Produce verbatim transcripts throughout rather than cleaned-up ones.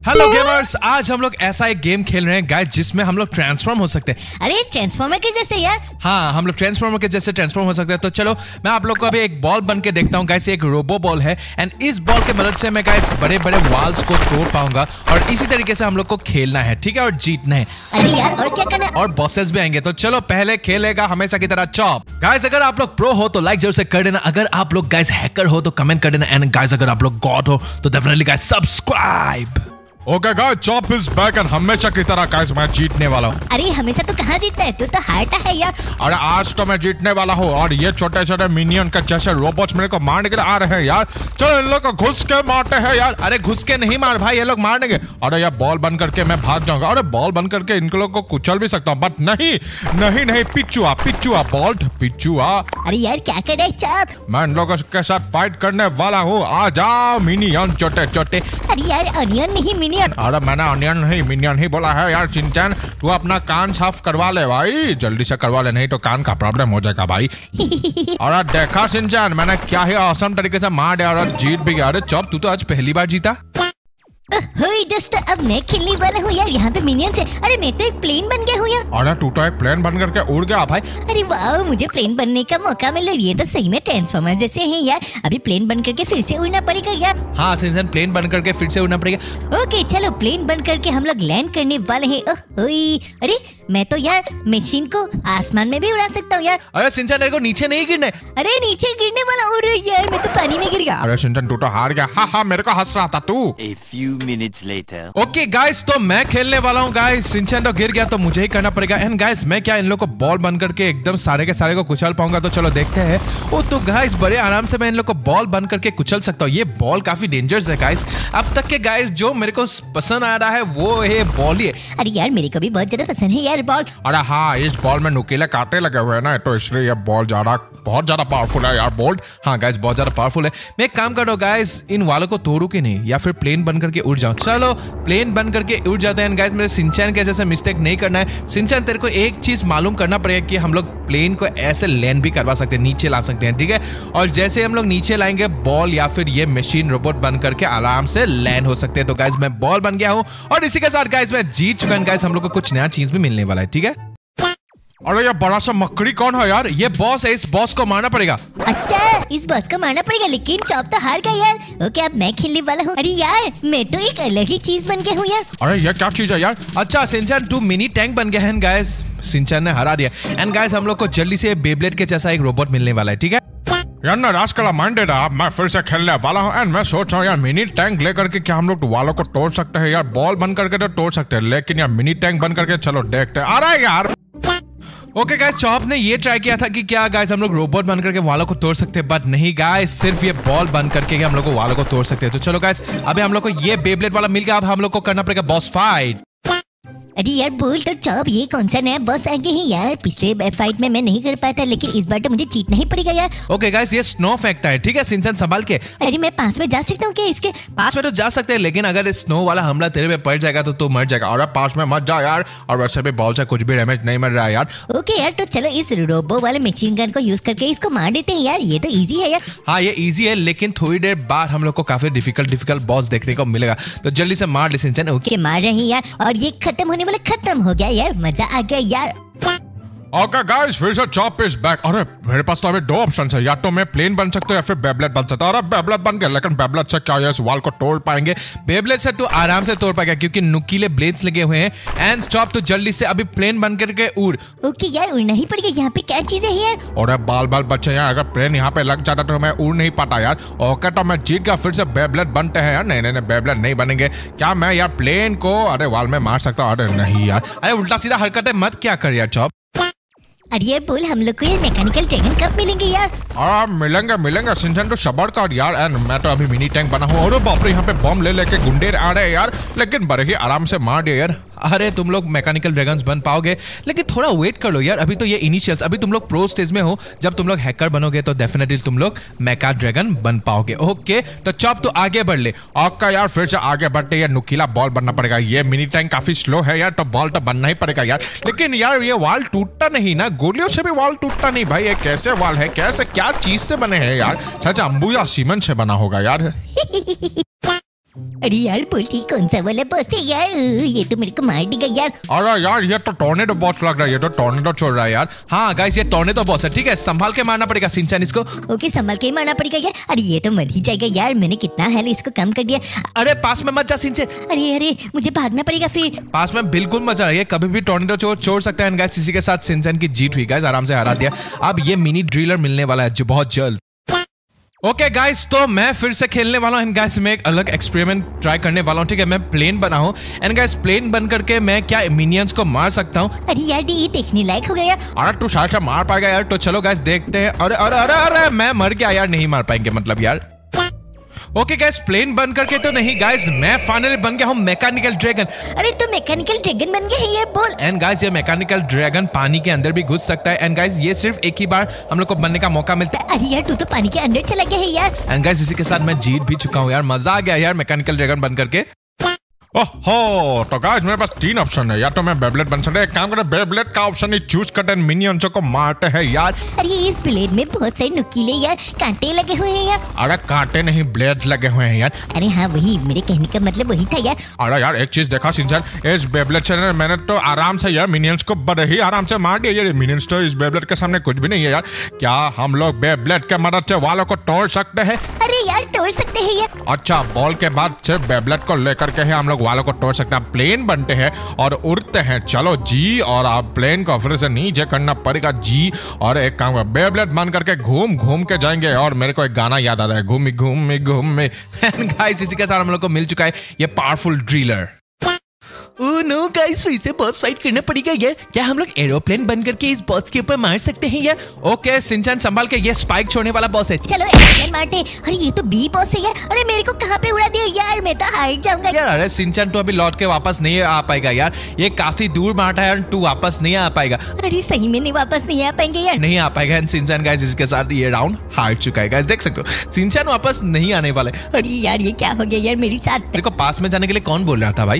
Hello gamers, आज हम लोग ऐसा एक गेम खेल रहे हैं गाइस जिसमें हम लोग ट्रांसफॉर्म हो सकते हैं। अरे ट्रांसफॉर्मर के जैसे यार? हाँ, हम लोग ट्रांसफॉर्मर के जैसे ट्रांसफॉर्म हो सकते हैं। तो चलो मैं आप लोग को अभी एक बॉल बन के देखता हूँ गाइस। एक रोबो बॉल है एंड इस बॉल के मदद से मैं गाइस बड़े बड़े वॉल्स को तोड़ पाऊंगा और इसी तरीके से हम लोग को खेलना है, ठीक है, और जीतना है। अरे यार और क्या करना है? और बॉसेस भी आएंगे। तो चलो पहले खेलेगा हमेशा की तरह चॉप। गाइस अगर आप लोग प्रो हो तो लाइक जरूर से कर देना, अगर आप लोग गाइस हैकर हो तो कमेंट कर देना, एंड गाइस अगर आप लोग गॉड हो तो definitely guys subscribe. Okay guys, chop is back and हमेशा की तरह गाइस मैं जीतने वाला हूँ। अरे हमेशा तो कहाँ जीतता है, तू तो हारता है यार। अरे आज तो मैं जीतने वाला हूँ और ये छोटे छोटे मिनियन का जैसे रोबोट्स मेरे को मारने के लिए आ रहे हैं यार। चलो इन लोग को घुस के मारते हैं यार। अरे घुस के नहीं मार भाई, ये लोग मार देंगे। अरे यार बॉल बन करके मैं भाग जाऊंगा। अरे बॉल बन करके इन लोग को कुचल भी सकता हूँ, बट नहीं नहीं नहीं पिचुआ पिचुआ बॉल्ट पिचुआ। अरे यार क्या कर रहे चॉप? मैं इन लोगों के साथ फाइट करने वाला हूँ। आ जाओ मिनियन छोटे छोटे। अरे यार अनियन नहीं मिनियन। अरे मैंने अनियन नहीं मिनियन ही बोला है यार। चिंचन तू अपना कान साफ करवा ले भाई, जल्दी से करवा ले, नहीं तो कान का प्रॉब्लम हो जाएगा भाई। और देखा चिंचन मैंने क्या ही औसम तरीके से मार दिया और जीत भी गया। अरे चॉप तू तो आज पहली बार जीता। होई दोस्तों, अब मैं खेलने वाला हूँ यार। यहाँ पे मिनियंस है। अरे मैं तो एक प्लेन बन गया हूँ यार। अरे तू तो एक प्लेन बन करके उड़ गया भाई। अरे वाह, मुझे प्लेन बनने का मौका मिला। ये तो सही में ट्रांसफॉर्मर जैसे हैं यार। अभी प्लेन बन करके फिर से उड़ना पड़ेगा यार। हाँ चिंचन, प्लेन बन करके फिर से उड़ना पड़ेगा। ओके चलो, प्लेन बन करके हम लोग लैंड करने वाले हैं। ओए अरे मैं तो यार मशीन को आसमान में भी उड़ा सकता हूँ यार। अरे चिंचन तेरे को नीचे नहीं गिरने। अरे नीचे गिरने वाला। अरे यार मैं तो पानी में गिर गया। अरे चिंचन तू तो हार गया। हाँ हाँ मेरे को हंस रहा था तू। A few minutes later. Okay guys, तो मैं खेलने वाला हूँ गाइस। सिंचन तो गिर गया तो मुझे ही करना पड़ेगा। एंड गाइस मैं क्या इन लोग को बॉल बन करके एकदम सारे के सारे को कुचल पाऊंगा? तो चलो देखते हैं। ओ तो गाइस बड़े आराम से मैं इन लोग को बॉल बन करके कुचल सकता हूँ। ये बॉल काफी डेंजरस है गाइस। अब तक के गाइस जो मेरे को पसंद आ रहा है वो ये बॉल ही है। अरे यार मेरे को भी बहुत ज्यादा पसंद है यार बॉल। अरे हाँ, इस बॉल में नुकीले कांटे लगे हुए हैं ना, तो इसलिए ये बॉल ज्यादा बहुत ज्यादा पावरफुल है यार। बॉल हाँ गाइस बहुत ज्यादा पावरफुल है। मैं एक काम करो गाइस, इन वालों को तोड़ू कि नहीं, या फिर प्लेन बन करके उड़ जाऊं? चलो प्लेन बन करके उड़ जाते हैं गाइस। मेरे सिंचन के जैसे मिस्टेक नहीं करना है। सिंचन तेरे को एक चीज मालूम करना पड़ेगा कि हम लोग प्लेन को ऐसे लैंड भी करवा सकते हैं, नीचे ला सकते हैं, ठीक है। और जैसे हम लोग नीचे लाएंगे बॉल या फिर ये मशीन रोबोट बन करके आराम से लैंड हो सकते हैं। तो गाइस मैं बॉल बन गया हूँ और इसी के साथ गाइस मैं जीत चुका हूं। गाइस हम लोग को कुछ नया चीज भी मिलने वाला है, ठीक है। अरे ये बड़ा सा मकड़ी कौन है यार? ये बॉस है, इस बॉस को मारना पड़ेगा। अच्छा इस बॉस को मारना पड़ेगा, लेकिन चॉप तो हार गया यार। ओके अब मैं खेलने वाला हूँ। अरे यार मैं तो एक अलग ही चीज बन गया हूँ यार। अरे ये क्या चीज है यार? अच्छा सिंचन तू मिनी टैंक बन गया है गाइस। सिंचन ने हरा दिया। एंड गाइस हम लोग को जल्दी से बेब्लेड के जैसा एक रोबोट मिलने वाला है, ठीक है। यार ना रास्कला माइंडेड है, मैं फिर से खेलने वाला हूँ। एंड मैं सोच रहा हूँ यार मिनी टैंक लेकर के क्या हम लोग वालों को तोड़ सकते हैं यार? बॉल बन करके तो तोड़ सकते हैं, लेकिन यार मिनी टैंक बन करके चलो देखते हैं। आ रहा है यार। ओके गाइस, चॉप ने ये ट्राई किया था कि क्या गाइस हम लोग रोबोट बन करके वालों को तोड़ सकते हैं, बट नहीं गाइस, सिर्फ ये बॉल बन करके हम लोग को वालों को तोड़ सकते हैं। तो चलो गाइस अभी हम लोग को ये बेब्लेड वाला मिल गया। अब हम लोग को करना पड़ेगा बॉस फाइट। अरे यार बोल तो चॉप, ये कौन सा नया बॉस आ गए हैं यार? पिछले फाइट में मैं नहीं कर पाया था, लेकिन इस बार तो मुझे जीतना ही पड़ेगा यार। ओके गाइस, ये स्नो फेंकता है, ठीक है। सिंचन संभाल के। अरे मैं पास में जा सकता हूँ क्या इसके? पास में तो जा सकते हैं, लेकिन अगर स्नो वाला हमला तेरे पे पड़ जाएगा तो तू मर जाएगा। और पास में मत जा यार। और वैसे भी बॉल से कुछ भी डैमेज नहीं मिल रहा है यार। ओके यार, तो चलो इस रोबो वाले मशीन गन को यूज करके इसको मार देते हैं यार। ये तो इजी है यार। हाँ ये इजी है, लेकिन थोड़ी देर बाद हम लोग को काफी डिफिकल्ट डिफिकल्ट बॉस देखने को मिलेगा। तो जल्दी से मार ले सिंचन। ओके मार रहे हैं यार। और ये खत्म होने वाला खत्म हो गया यार। मजा आ गया यार। ओके गाइस, फिर से चॉप इज बैक। अरे मेरे पास तो अभी दो ऑप्शन है, या तो मैं प्लेन बन सकता हूँ या फिर बेब्लेड बन सकता हूँ। अरे बेब्लेड बन गया, लेकिन बेब्लेड से क्या इस वॉल को तोड़ पाएंगे? बेब्लेड से तो आराम से तोड़ पाएगा क्योंकि नुकीले ब्लेड्स लगे हुए हैं। एंड चॉप तो जल्दी से अभी प्लेन बन करके उड़। ओके यार उड़ना ही पड़ेगा। यहाँ पे क्या चीज है यार? और बाल बाल बच्चे यार, अगर प्लेन यहाँ पे लग जाता तो मैं उड़ नहीं पाता यार। ओके तो मैं जीत गया, फिर से बेब्लेड बनते हैं यार। नहीं नहीं बेब्लेड नहीं बनेंगे। क्या मैं यार प्लेन को अरे वॉल में मार सकता हूँ? अरे नहीं यार। अरे उल्टा सीधा हरकतें मत क्या कर यार चॉप। अरे यार बोल, हम लोग को ये मैकेनिकल ड्रैगन कब मिलेंगे यार? आ, मिलेंगे मिलेंगे सिंचन तो सबर कर यार। एंड मैं तो अभी मिनी टैंक बना हूँ। और बाप रे, यहाँ पे बम ले लेके गुंडे आ रहे हैं यार, लेकिन बड़े ही आराम से मार दिए यार। अरे तुम लोग मैकेनिकल ड्रैगन्स बन पाओगे, लेकिन थोड़ा वेट कर लो यार। अभी तो ये इनिशियल्स, अभी तुम लोग प्रो स्टेज में हो। जब तुम लोग हैकर बनोगे तो डेफिनेटली तुम लोग मैका ड्रैगन बन पाओगे। ओके तो चॉप तो आगे बढ़ ले। आपका यार फिर से आगे बढ़ते यार नुकीला बॉल बनना पड़ेगा। ये मिनी टैंक काफी स्लो है यार, तो बॉल तो बनना ही पड़ेगा यार। लेकिन यार ये वॉल टूटता नहीं ना, गोलियों से भी वॉल टूटता नहीं भाई। ये कैसे वॉल है? कैसे क्या चीज से बने हैं यार? सच अंबू या सीमेंट से बना होगा यार। अरे यार बोल्ट ये कौन सा वाला बॉस है यार? ये तो मेरे को मार देगा यार। अरे यार ये तो टॉर्नेडो बॉस लग रहा है, ये तो टॉर्नेडो छोड़ रहा है यार। हाँ गाइस ये टॉर्नेडो बॉस है, ठीक है संभाल के मारना पड़ेगा शिनचैन इसको। ओके संभाल के ही मारना पड़ेगा यार। अरे ये तो मर ही जाएगा यार, मैंने कितना हेल इसको कम कर दिया। अरे पास में मत जा शिनचैन। अरे अरे मुझे भागना पड़ेगा फिर। पास में बिल्कुल मत जा, ये कभी भी टॉर्नेडो छोड़ छोड़ सकता है। गाइस इसी के साथ शिनचैन की जीत हुई गाइस, आराम से हरा दिया। अब ये मिनी ड्रिलर मिलने वाला है जो बहुत जल्द। ओके okay गाइस तो मैं फिर से खेलने वाला हूँ। गाइस मैं एक अलग एक्सपेरिमेंट ट्राई करने वाला हूँ, ठीक है। मैं प्लेन बना हूँ एंड गाइस प्लेन बन करके मैं क्या मिनियंस को मार सकता हूँ। अरे यार ये देखने लायक हो गया। अरे तू शायद से मार पाएगा यार, तो चलो गाइस देखते हैं। अरे अरे अरे अरे मैं मर गया यार, नहीं मार पाएंगे मतलब यार। ओके गाइस प्लेन बन करके तो नहीं गाइस, मैं फाइनली बन गया हूँ मैकेनिकल ड्रैगन। अरे तो मैकेनिकल ड्रैगन बन गया है यार, बोल। एंड गाइस ये मैकेनिकल ड्रैगन पानी के अंदर भी घुस सकता है। एंड गाइस ये सिर्फ एक ही बार हम लोग को बनने का मौका मिलता है। अरे यार तू तो पानी के अंदर चला गया है यार। एंड गाइस इसी के साथ मैं जीत भी चुका हूँ यार, मजा आ गया यार मैकेनिकल ड्रैगन बन करके। ओहो तो गाइस मेरे पास तीन ऑप्शन है, या तो मैं बेब्लेड बन सकता है, एक काम करें बेब्लेड का ऑप्शन ही चूज करते हैं, मिनियंसों को मारते हैं यार। अरे इस ब्लेड में बहुत सारे नुकीले यार कांटे लगे हुए हैं यार। अरे कांटे नहीं ब्लेड लगे हुए हैं यार। अरे हाँ वही, मेरे कहने का मतलब वही था यार। अरे यार एक चीज देखा शिनचैन, इस बेब्लेड से मैंने तो आराम से यार मिनियंस को बड़े ही आराम से मार दिया यार। मिनियंस तो इस बेब्लेड के सामने कुछ भी नहीं है यार। क्या हम लोग बेब्लेड के मदद से वालों को तोड़ सकते हैं? अरे यार तोड़ सकते हैं यार। अच्छा बॉल के बाद सिर्फ बेब्लेड को लेकर के हम लोग वालों को तोड़ सकते हैं, प्लेन बनते हैं और उड़ते हैं। चलो जी, और आप प्लेन को फिर से नीचे करना पड़ेगा जी। और एक काम बेब्लेड बन करके घूम घूम के जाएंगे। और मेरे को एक गाना याद आ रहा है, घूमी घूमी घूमी। गाइस इसी के साथ हम लोग को मिल चुका है ये powerful driller. Oh no guys फिर से बॉस फाइट करना पड़ेगा यार। क्या हम लोग एरोप्लेन बन करके इस बॉस के ऊपर मार सकते हैं यार? ओके शिनचैन संभाल के, ये स्पाइक छोड़ने वाला बॉस है। चलो एरोप्लेन मारते। अरे ये तो बी बॉस है यार। अरे मेरे को कहाँ पे उड़ा दिया यार, मैं तो हार जाऊंगा यार। अरे शिनचैन तो अभी लौट के वापस नहीं आ पाएगा यार, ये काफी दूर मारता है, तू वापस नहीं आ पाएगा। अरे सही में नहीं वापस नहीं आ पाएंगे यार, नहीं आ पाएगा। शिनचैन गाइस इसके साथ ये राउंड हार चुका है गाइस, देख सकते हो शिनचैन वापस नहीं आने वाले। अरे यार ये क्या हो गया यार मेरे साथ। तेरे को पास में जाने के लिए कौन बोल रहा था भाई?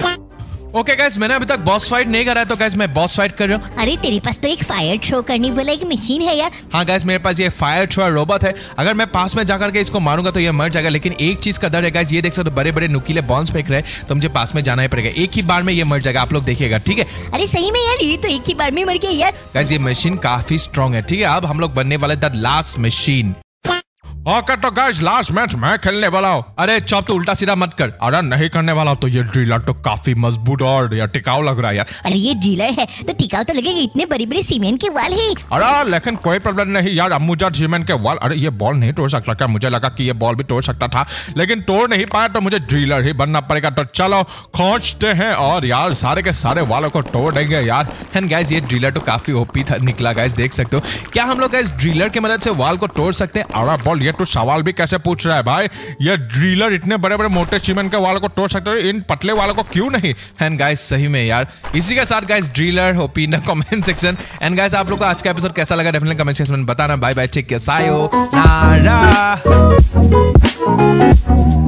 ओके okay गाइस मैंने अभी तक बॉस फाइट नहीं करा है, तो गाइस मैं बॉस फाइट कर रहा हूँ। अरे तेरे पास तो एक फायर थ्रो करने वाला एक मशीन है यार। हाँ गाइस मेरे पास ये फायर थ्रो रोबोट है। अगर मैं पास में जाकर के इसको मारूंगा तो ये मर जाएगा, लेकिन एक चीज का डर है गाइस, ये देख सकते हो बड़े बड़े नुकीले बॉम्ब्स फेंक रहे हैं, तो मुझे पास में जाना ही पड़ेगा। एक ही बार में ये मर जाएगा, आप लोग देखिएगा ठीक है। अरे सही में यार ये तो एक ही बार में मर गया यार। गाइस ये मशीन काफी स्ट्रॉन्ग है, ठीक है। अब हम लोग बनने वाले द लास्ट मशीन। ओके तो गाइस लास्ट मैच मैं खेलने वाला हूँ। अरे चौप तो उल्टा सीधा मत कर। अरे नहीं करने वाला हूँ। तो ये ड्रिलर तो काफी मजबूत और यार टिकाऊ लग रहा है यार। अरे ये ड्रिलर है तो टिकाऊ तो लगेगा, इतने बड़ी बड़ी सीमेंट के वाल है। अरे लेकिन कोई प्रॉब्लम नहीं यार, अम्बुजा सीमेंट के वाल। अरे ये बॉल नहीं तोड़ सकता क्या? मुझे लगा कि ये बॉल भी तोड़ सकता था, लेकिन तोड़ नहीं पाया, तो मुझे ड्रिलर ही बनना पड़ेगा। तो चलो खोजते हैं और यार सारे के सारे वालों को तोड़ देंगे यार। एंड गाइस ये ड्रिलर तो काफी ओपी था निकला गाइस, देख सकते हो। क्या हम लोग गाइस ड्रिलर की मदद से वाल को तोड़ सकते हैं? अरे बॉल ये तो सवाल भी कैसे पूछ रहा है भाई? ये ड्रिलर इतने बड़े बड़े मोटे सीमेंट के वालों को तोड़ सकते हो, इन पतले वालों को क्यों नहीं? एंड गाइस सही में यार इसी के साथ guys driller hope in the comment section. And guys आप लोग को आज का एपिसोड कैसा लगा डेफिनेटली कमेंट सेक्शन में बताना। Bye bye, take care, sayonara.